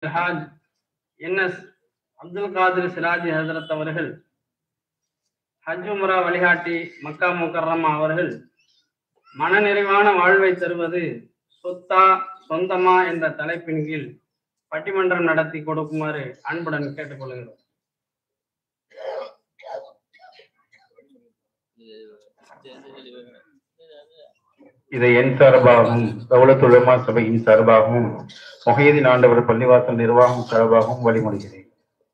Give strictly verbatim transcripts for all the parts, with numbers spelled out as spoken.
Haj N S Abdul Kadir Siraji Hazrat அவர்கள், ஹஜ் உம்ரா வழிகாட்டி மக்கா முக்கர்ரமா அவர்கள், மனநிறைவான வாழ்வை தருவது சொத்தா சொந்தமா என்ற தலைப்பின் கீழ் பட்டிமன்றம் நடத்தி கொடுக்குமாறு அன்புடன் கேட்டுக்கொள்கிறோம். இதை என் சார்பாகவும் தௌலத் உலமா சபையின் சார்பாகவும் முஹையீன் ஆண்டவர் பள்ளிவாசல் நிர்வாகம் சார்பாகவும் வழிமொழிகிறேன்.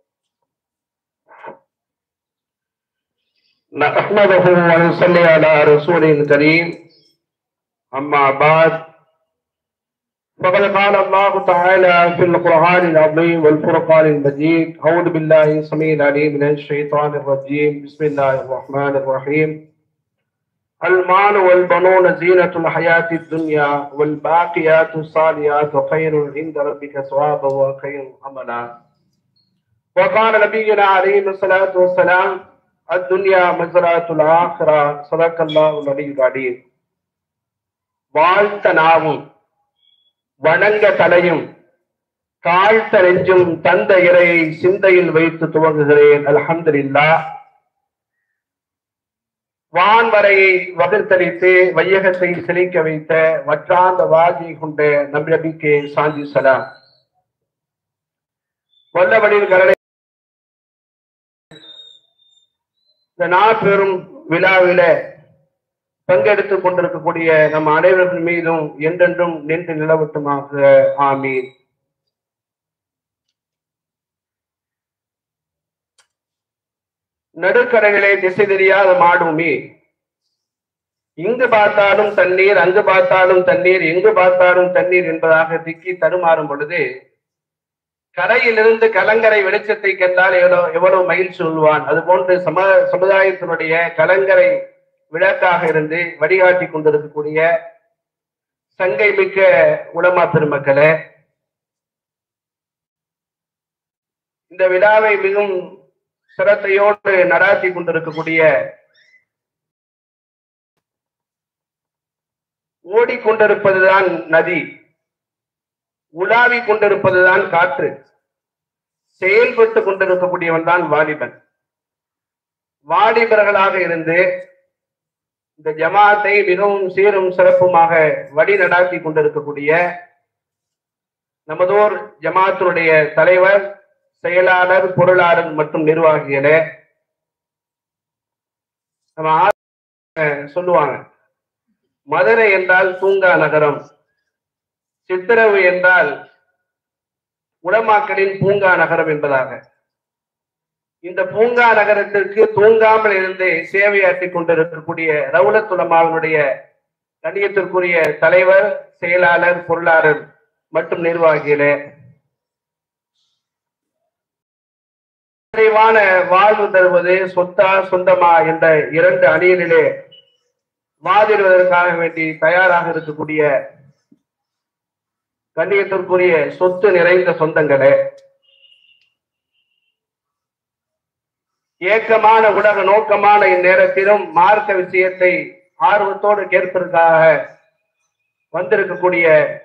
நஹ்மதுஹு வ நுஸல்லி அலா ரசூலில் கரீம். அம்மா பாத். فقد قال الله تعالى في القرآن العظيم والفرقان المجيد. أعوذ بالله السميع العليم من الشيطان الرجيم. بسم الله الرحمن الرحيم. المال والبنون زينة الحياة الدنيا والباقيات الصالحات خير عند ربك ثوابا وخير عملا. وقال نبينا عليه الصلاة والسلام: الدنيا مزرعة الآخرة. صدق الله العلي العظيم. வாழ்த்த நாவும் வணங்க தலையும் தாழ்த்த நெஞ்சும் தந்த இறையை சிந்தையில் வைத்து துவங்குகிறேன். அல்ஹம்துலில்லாஹ். வான்வரையை வகுத்தளித்து வையகத்தை செழிக்க வைத்த வற்றாந்த வாஜி கொண்ட நம்பிக்கை சாந்தி சலாம். வல்லவடில் கரடை இந்த நாற்பெரும் விழாவில பங்கெடுத்துக் கொண்டிருக்கக்கூடிய நம் அனைவர்கள் மீதும் என்றென்றும் நின்று நிலவட்டுமாக. ஆமீன். நடுக்கரைகளே திசை தெரியாத மாடுமே, இங்கு பார்த்தாலும் தண்ணீர், அங்கு பார்த்தாலும் தண்ணீர், எங்கு பார்த்தாலும் தண்ணீர் என்பதாக திக்கி தடுமாறும் பொழுது, கரையிலிருந்து கலங்கரை வெளிச்சத்தை கண்டால் எவ்வளவு எவ்வளவு மகிழ்ச்சி சொல்வான். அது போன்று சம சமுதாயத்தினுடைய கலங்கரை விளக்காக இருந்து வழிகாட்டி கொண்டிருக்கக்கூடிய சங்கை மிக்க உலமா பெருமக்களே, இந்த விழாவை மிகவும் சிரத்தையோடு நடாத்தி கொண்டிருக்கக்கூடிய ஓடிக்கொண்டிருப்பதுதான் நதி, உலாவி கொண்டிருப்பதுதான் காற்று, செயல்பட்டு கொண்டிருக்கக்கூடியவன் தான் வாலிபன். வாலிபர்களாக இருந்து இந்த ஜமாத்தை மிகவும் சீரும் சிறப்புமாக வழி நடாத்தி கொண்டிருக்கக்கூடிய நமதோர் ஜமாத்தினுடைய தலைவர், செயலாளர், பொருளாளர் மற்றும் நிர்வாகிகளே, நம்ம சொல்லுவாங்க, மதுரை என்றால் தூங்கா நகரம், சித்திரவு என்றால் உலமாக்களின் பூங்கா நகரம் என்பதாக. இந்த பூங்கா நகரத்திற்கு தூங்காமல் இருந்து சேவையாற்றி கொண்டிருக்கக்கூடிய ரவுலத் உலமாவினுடைய கண்ணியத்திற்குரிய தலைவர், செயலாளர், பொருளாளர் மற்றும் நிர்வாகிகளே, நிறைவான வாழ்வு தருவது சொத்தா சொந்தமா என்ற இரண்டு அணியிலே வாதிடுவதற்காக வேண்டி தயாராக இருக்கக்கூடிய கண்ணியத்திற்குரிய சொத்து நிறைந்த சொந்தங்களே, ஏக்கமான உலக நோக்கமான இந்நேரத்திலும் மார்க்க விஷயத்தை ஆர்வத்தோடு கேட்பதற்காக வந்திருக்கக்கூடிய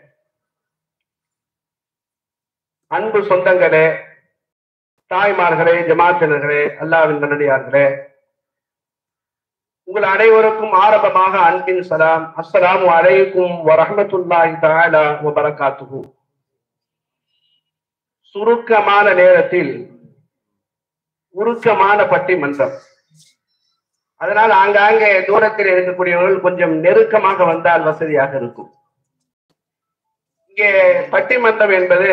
அன்பு சொந்தங்களே, தாய்மார்களே, ஜமாத்தினர்களே, அல்லாஹ்வின் நல்லடியார்களே, உங்கள் அனைவருக்கும் ஆரம்பமாக அன்பின் சலாம். அஸ்ஸலாமு அலைக்கும் வரஹ்மத்துல்லாஹி தஆலா வ பரகாத்துஹு. சுருக்கமான நேரத்தில் உருக்கமான பட்டிமன்றம். அதனால் ஆங்காங்கே தூரத்தில் இருக்கக்கூடியவர்கள் கொஞ்சம் நெருக்கமாக வந்தால் வசதியாக இருக்கும். இங்கே பட்டிமன்றம் என்பது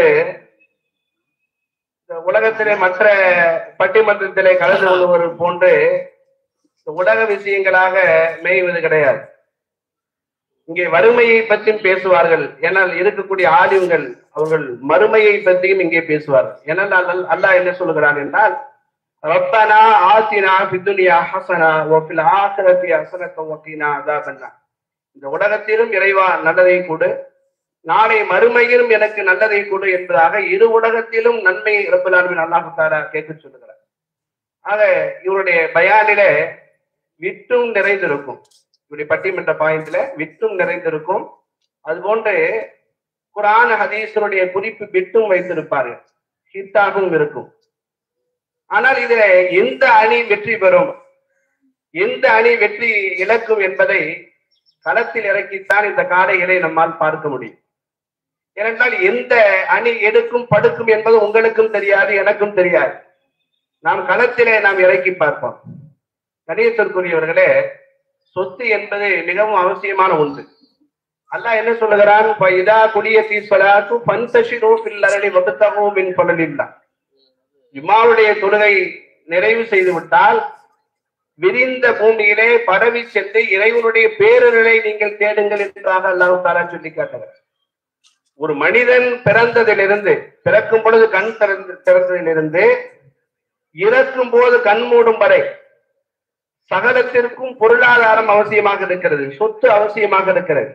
உலகத்திலே மற்ற பட்டிமன்றத்திலே கலந்து கொள்வது போன்று உலக விஷயங்களாக மேய்வது கிடையாது. இங்கே வறுமையை பற்றியும் பேசுவார்கள். ஏனால் இருக்கக்கூடிய ஆலிம்கள் அவர்கள் மறுமையை பற்றியும் இங்கே பேசுவார்கள். ஏனால் அல்லாஹ் என்ன சொல்லுகிறான் என்றால், ரப்பனா ஆத்தினா ஃபித்துன்யா ஹஸனா வ ஃபில் ஆখিরাতি ஹஸனத்தன் வ கீனா அஸாபன்னார். இந்த உலகத்திலும் இறைவா நல்லதை கொடு, நாளை மறுமையிலும் எனக்கு நல்லதை கொடு என்பதாக இரு உலகத்திலும் நன்மை ரப்பல் ஆலமீன் அல்லாஹ் தஆலா கேட்க சொல்லுகிறார். ஆக இவருடைய பயானில விட்டும் நிறைந்திருக்கும். இவருடைய பட்டிமன்ற பாயிண்ட்ல விட்டும் நிறைந்திருக்கும். அது போன்று குர்ஆன் ஹதீஸினுடைய குறிப்பு பிட்டும் வைத்திருப்பார்கள், ஹிட்டாகவும் இருக்கும். ஆனால் இதுல எந்த அணி வெற்றி பெறும், எந்த அணி வெற்றி இழக்கும் என்பதை களத்தில் இறக்கித்தான் இந்த காளைகளை நம்மால் பார்க்க முடியும். ஏனென்றால் எந்த அணி எடுக்கும் படுக்கும் என்பது உங்களுக்கும் தெரியாது, எனக்கும் தெரியாது. நாம் களத்திலே நாம் இறக்கி பார்ப்போம். கணியத்திற்குரியவர்களே, சொத்து என்பது மிகவும் அவசியமான ஒன்று. அல்லாஹ் என்ன சொல்லுகிறான், இதா குலியத்தி ஸலாத்து ஃபன்தஷிரு ஃபில் அர்தி வப்தகு மின் ஃபலலில்லாஹ். ஜும்ஆவுடைய தொழுகை நிறைவு செய்து விட்டால் விரிந்த பூமியிலே பரவி சென்று இறைவனுடைய பேரருளை நீங்கள் தேடுங்கள் என்றாக அல்லாஹ் தஆலா சொல்லி காட்டுகிறார். ஒரு மனிதன் பிறந்ததிலிருந்து, பிறக்கும் பொழுது கண் திறந்து திறந்ததிலிருந்து இறக்கும் போது கண் மூடும் வரை சகலத்திற்கும் பொருளாதாரம் அவசியமாக இருக்கிறது, சொத்து அவசியமாக இருக்கிறது.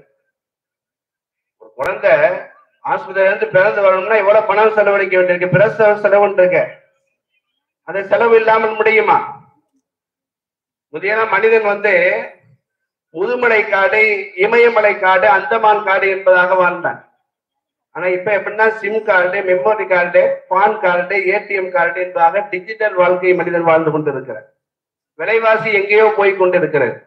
ஒரு குழந்தை ஆஸ்பத்திரியில இருந்து பிறந்து வரணும்னா எவ்வளவு பணம் செலவழிக்க வேண்டியிருக்கு, பிரசவ செலவு இருக்கு. அந்த செலவு இல்லாமல் முடியுமா? முதியெல்லாம் மனிதன் வந்து முதுமலை காடு, இமயமலை காடு, அந்தமான் காடு என்பதாக வாழ்ந்தான். ஆனா இப்ப எப்படின்னா SIM card, memory card, PAN card, ATM card என்பதாக டிஜிட்டல் வாழ்க்கை மனிதன் வாழ்ந்து கொண்டிருக்கிறார். விலைவாசி எங்கேயோ போய் கொண்டிருக்கிறது.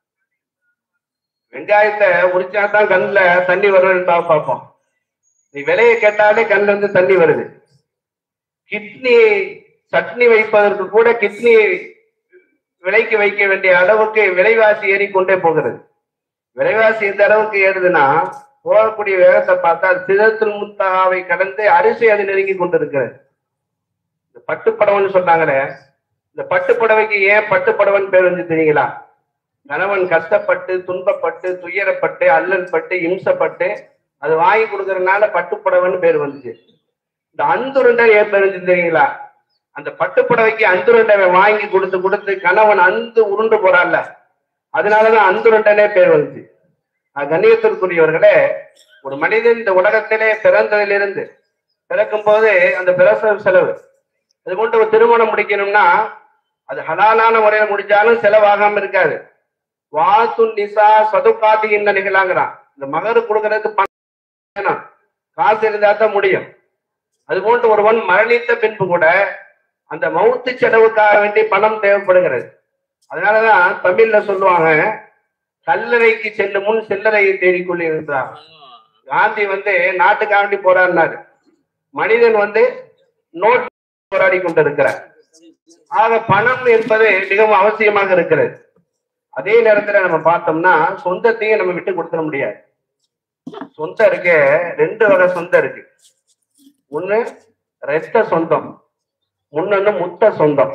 வெங்காயத்தை உரிச்சாதான் கண்ணுல தண்ணி வருவது பார்ப்போம். நீ விலையை கேட்டாலே கண்ணுல இருந்து தண்ணி வருது. கிட்னி சட்னி வைப்பதற்கு கூட கிட்னி விலைக்கு வைக்க வேண்டிய அளவுக்கு விலைவாசி ஏறிக்கொண்டே போகிறது. விலைவாசி எந்த அளவுக்கு ஏறுதுன்னா போகக்கூடிய வேகத்தை பார்த்தா சிதத்தில் முத்தாவை கடந்து அரிசி அது நெருங்கி கொண்டிருக்கிறது. இந்த பட்டுப்படவன் சொன்னாங்களே, இந்த பட்டுப்படவைக்கு ஏன் பட்டுப்படவன் பேர் வந்து தெரியுங்களா? கணவன் கஷ்டப்பட்டு துன்பப்பட்டு துயரப்பட்டு அல்லல் பட்டு இம்சப்பட்டு அது வாங்கி கொடுக்கறதுனால பட்டுப்படவன் பேர் வந்துச்சு. இந்த அந்துருண்டை ஏன் பேர் வந்து தெரியுங்களா? அந்த பட்டுப்படவைக்கு அந்துருண்டை வாங்கி கொடுத்து கொடுத்து கணவன் அந்து உருண்டு போறான்ல, அதனாலதான் அந்துருண்டனே பேர் வந்துச்சு. கண்ணியத்திற்குரியவர்களே, ஒரு மனிதன் இந்த உலகத்திலே பிறந்ததிலிருந்து பிறக்கும் போது அந்த பிரசவ செலவு, அது கொண்டு ஒரு திருமணம் முடிக்கணும்னா அது ஹலாலான முறையில முடிச்சாலும் செலவாகாம இருக்காது. வாத்து நிசா சதுக்காதி என்ன நிகழாங்கிறான். இந்த மகரு கொடுக்கறதுக்கு பணம் காசு இருந்தா தான் முடியும். அது போன்று ஒருவன் மரணித்த பின்பு கூட அந்த மௌத்து செலவுக்காக வேண்டி பணம் தேவைப்படுகிறது. அதனாலதான் தமிழ்ல சொல்லுவாங்க, கல்லறைக்கு செல்லும் முன் செல்லறையை தேடிக்கொள்ளி இருக்கிறார். காந்தி வந்து நாட்டுக்காக வேண்டி போராடினாரு, மனிதன் வந்து நோட் போராடி கொண்டிருக்கிறார். ஆக பணம் என்பது மிகவும் அவசியமாக இருக்கிறது. அதே நேரத்துல நம்ம பார்த்தோம்னா சொந்தத்தையும் நம்ம விட்டு கொடுத்துட முடியாது. சொந்தம் இருக்கு, ரெண்டு வகை சொந்தம் இருக்கு. ஒண்ணு ரத்த சொந்தம், முன்னொன்னு முத்த சொந்தம்.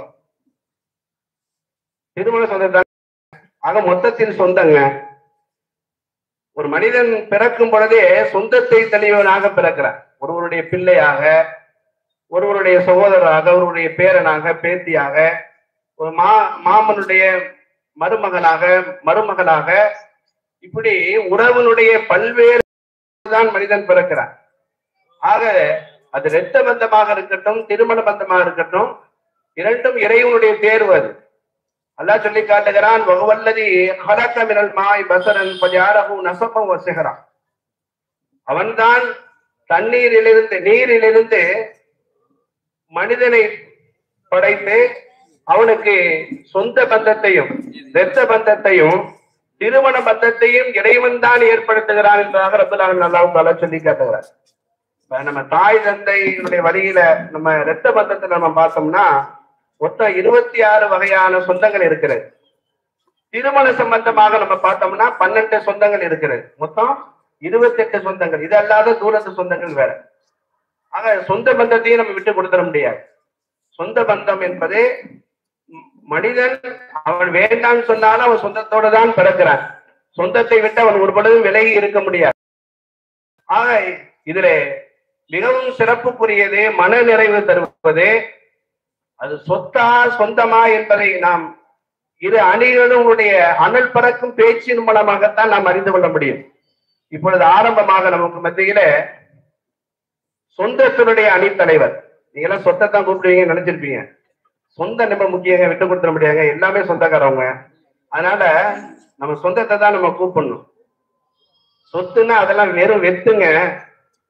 திருமண சொந்தம் ஆக மொத்தத்தில் சொந்தங்க. ஒரு மனிதன் பிறக்கும் பொழுதே சொந்தத்தை தெளிவனாக பிறக்கிறார். ஒருவருடைய பிள்ளையாக, ஒருவருடைய சகோதரராக, ஒருவருடைய பேரனாக, பேத்தியாக, ஒரு மா மாமனுடைய மருமகனாக, மருமகளாக, இப்படி உறவனுடைய பல்வேறு தான் மனிதன் பிறக்கிறான். ஆக அது இரத்த பந்தமாக இருக்கட்டும், திருமண பந்தமாக இருக்கட்டும், இரண்டும் இறைவனுடைய தேர்வு. அது அல்லாஹ் சொல்லி காட்டுகிறான், வஹுவல்லதி ஹலக மினல் மாய் பஸரன் ஃபஜஅலஹு நஸபன் வஸஹரா. அவன்தான் தண்ணீரிலிருந்து நீரிலிருந்து மனிதனை படைத்து அவனுக்கு சொந்த பந்தத்தையும் இரத்த பந்தத்தையும் திருமண பந்தத்தையும் இறைவன் தான் ஏற்படுத்துகிறான் என்பதாக ரப்பல் ஆலமீன் அல்லாஹ் தஆலா சொல்லி காட்டுகிறார். நம்ம தாய் தந்தையினுடைய வழியில நம்ம இரத்த பந்தத்தை நம்ம பார்த்தோம்னா மொத்தம் இருபத்தி ஆறு வகையான சொந்தங்கள் இருக்கிறது. திருமண சம்பந்தமாக நம்ம பார்த்தோம்னா பன்னெண்டு சொந்தங்கள் இருக்கிறது. மொத்தம் இருபத்தி எட்டு சொந்தங்கள். இது அல்லாத தூரத்து சொந்தங்கள் வேற. ஆக சொந்த பந்தத்தையும் நம்ம விட்டு கொடுத்துட முடியாது. சொந்த பந்தம் என்பது மனிதன் அவன் வேண்டான்னு சொன்னாலும் அவன் சொந்தத்தோடு தான் பிறக்கிறான். சொந்தத்தை விட்டு அவன் ஒரு பொழுதும் விலகி இருக்க முடியாது. ஆக இதுல மிகவும் சிறப்புக்குரியது மன நிறைவு தருவது. அது சொத்தா சொந்தமா என்பதை நாம் இரு அணிகளுடைய அனல் பறக்கும் பேச்சின் மூலமாகத்தான் நாம் அறிந்து கொள்ள முடியும். இப்பொழுது ஆரம்பமாக நமக்கு மத்தியில சொந்தத்தினுடைய அணி தலைவர், நீங்க எல்லாம் சொத்தை தான் கூப்பிடுவீங்க நினைச்சிருப்பீங்க. சொந்த நம்ம முக்கியங்க, விட்டு கொடுத்துட முடியாங்க, எல்லாமே சொந்தக்காரவங்க. அதனால நம்ம சொந்தத்தை தான் நம்ம கூப்பிடணும். சொத்துன்னா அதெல்லாம் வெறும் வெத்துங்க.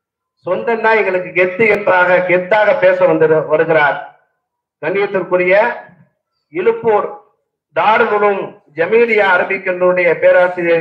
சொந்தம் தான் எங்களுக்கு கெத்து என்றாக கெத்தாக பேச வந்து வருகிறார். கண்ணியத்திற்குரிய இலுப்பூர் தாருல் உலூம் ஜமீலியா அரபிக் கல்லூரிய பேராசிரியர்